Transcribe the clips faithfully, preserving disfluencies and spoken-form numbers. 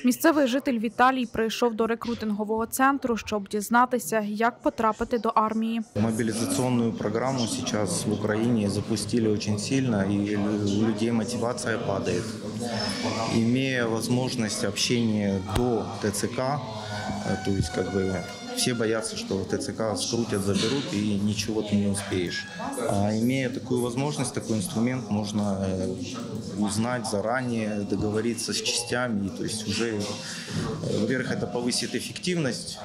Місцевий житель Віталій прийшов до рекрутингового центру, щоб дізнатися, як потрапити до армії. Мобилизационную программу сейчас в Украине запустили очень сильно, и у людей мотивация падает. Имея возможность общения до ТЦК, то есть как бы все боятся, что в ТЦК скрутят, заберут и ничего ты не успеешь. А имея такую возможность, такой инструмент, можно узнать заранее, договориться с частями. То есть уже, во-первых, это повысит эффективность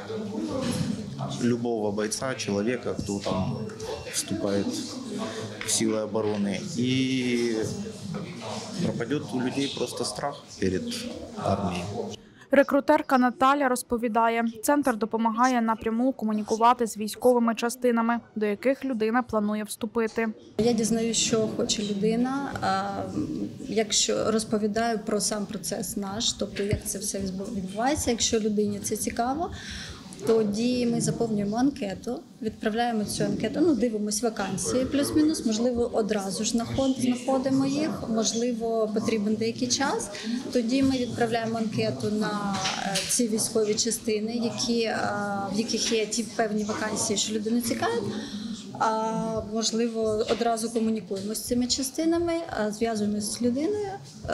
любого бойца, человека, кто там вступает в силы обороны. И пропадет у людей просто страх перед армией. Рекрутерка Наталя розповідає, центр допомагає напряму комунікувати з військовими частинами, до яких людина планує вступити. Я дізнаюся, що хоче людина, якщо розповідаю про сам процес наш, тобто як це все відбувається, якщо людині це цікаво, тоді ми заповнюємо анкету, відправляємо цю анкету, ну, дивимося вакансії плюс-мінус, можливо, одразу ж знаходимо їх, можливо, потрібен деякий час. Тоді ми відправляємо анкету на ці військові частини, які, в яких є ті певні вакансії, що людину цікавить. А можливо, одразу комунікуємо з цими частинами, зв'язуємося з людиною,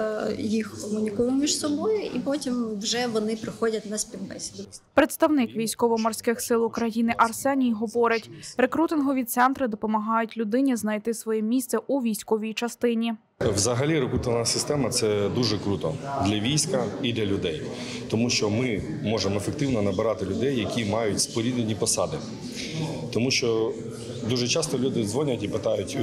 їх комунікуємо між собою, і потім вже вони приходять на співбесіду. Представник Військово-морських сил України Арсеній говорить, рекрутингові центри допомагають людині знайти своє місце у військовій частині. Взагалі рекрутинговна система – це дуже круто для війська і для людей, тому що ми можемо ефективно набирати людей, які мають споріднені посади. Тому що дуже часто люди дзвонять і питають,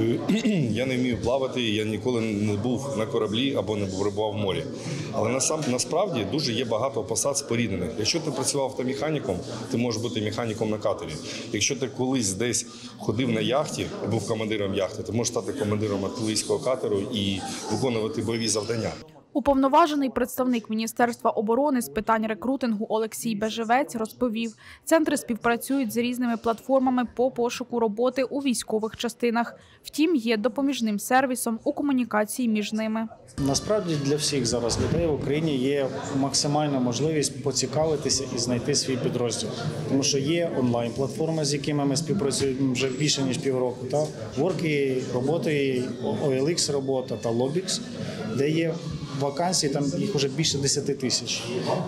я не вмію плавати, я ніколи не був на кораблі або не перебував в морі. Але насправді дуже є багато посад споріднених. Якщо ти працював автомеханіком, ти можеш бути механіком на катері. Якщо ти колись десь ходив на яхті, був командиром яхти, ти можеш стати командиром артилерійського катеру і виконувати бойові завдання. Уповноважений представник Міністерства оборони з питань рекрутингу Олексій Бежевець розповів, центри співпрацюють з різними платформами по пошуку роботи у військових частинах. Втім, є допоміжним сервісом у комунікації між ними. Насправді для всіх зараз людей в Україні є максимальна можливість поцікавитися і знайти свій підрозділ. Тому що є онлайн-платформи, з якими ми співпрацюємо вже більше ніж півроку. Та Work.ua, роботи, о ел ікс робота та Lobix, де є вакансії, там їх вже більше десяти тисяч.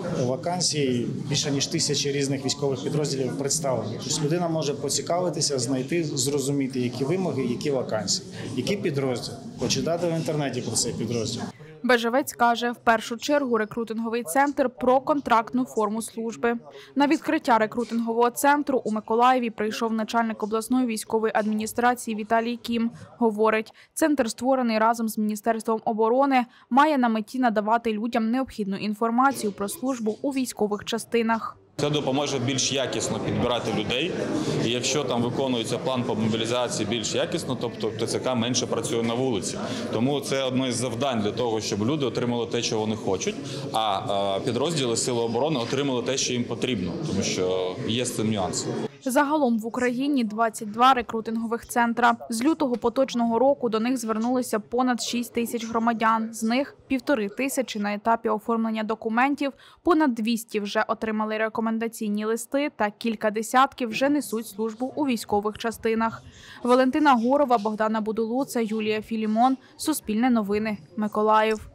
Вакансій більше ніж тисячі різних військових підрозділів представлені. Тобто людина може поцікавитися, знайти, зрозуміти, які вимоги, які вакансії, які підрозділи, почитати в інтернеті про цей підрозділ. Бежевець каже, в першу чергу рекрутинговий центр про контрактну форму служби. На відкриття рекрутингового центру у Миколаєві прийшов начальник обласної військової адміністрації Віталій Кім. Говорить, центр, створений разом з Міністерством оборони, має на меті надавати людям необхідну інформацію про службу у військових частинах. Це допоможе більш якісно підбирати людей, і якщо там виконується план по мобілізації більш якісно, тобто ТЦК менше працює на вулиці. Тому це одне із завдань для того, щоб люди отримали те, що вони хочуть, а підрозділи Сили оборони отримали те, що їм потрібно, тому що є з цим нюанси. Загалом в Україні двадцять два рекрутингових центра. З лютого поточного року до них звернулися понад шість тисяч громадян. З них півтори тисячі на етапі оформлення документів, понад двісті вже отримали рекомендаційні листи та кілька десятків вже несуть службу у військових частинах. Валентина Горова, Богдана Будулуца, Юлія Філімон. Суспільне новини. Миколаїв.